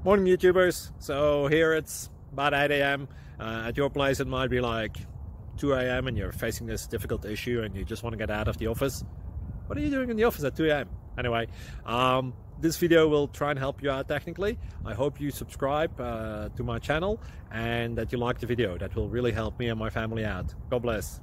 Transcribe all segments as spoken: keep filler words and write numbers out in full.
Morning YouTubers. So here it's about eight A M Uh, at your place it might be like two A M and you're facing this difficult issue and you just want to get out of the office. What are you doing in the office at two A M? Anyway, um, this video will try and help you out technically. I hope you subscribe uh, to my channel and that you like the video. That will really help me and my family out. God bless.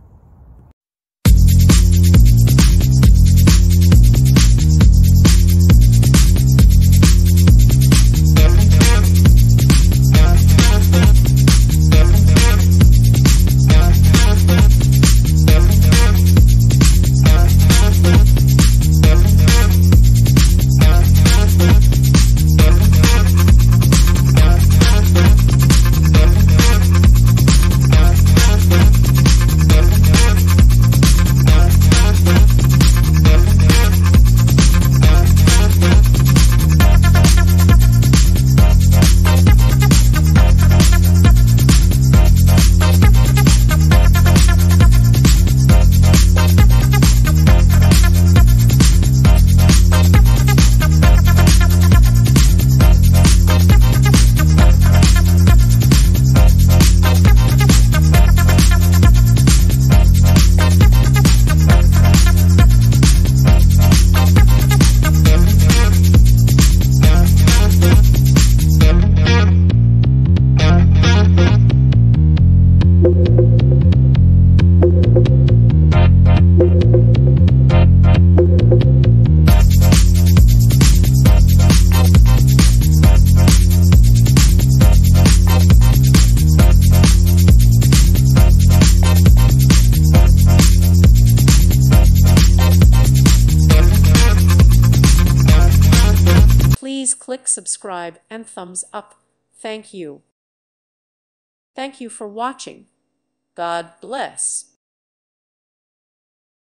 Please click subscribe and thumbs up. Thank you. Thank you for watching. God bless.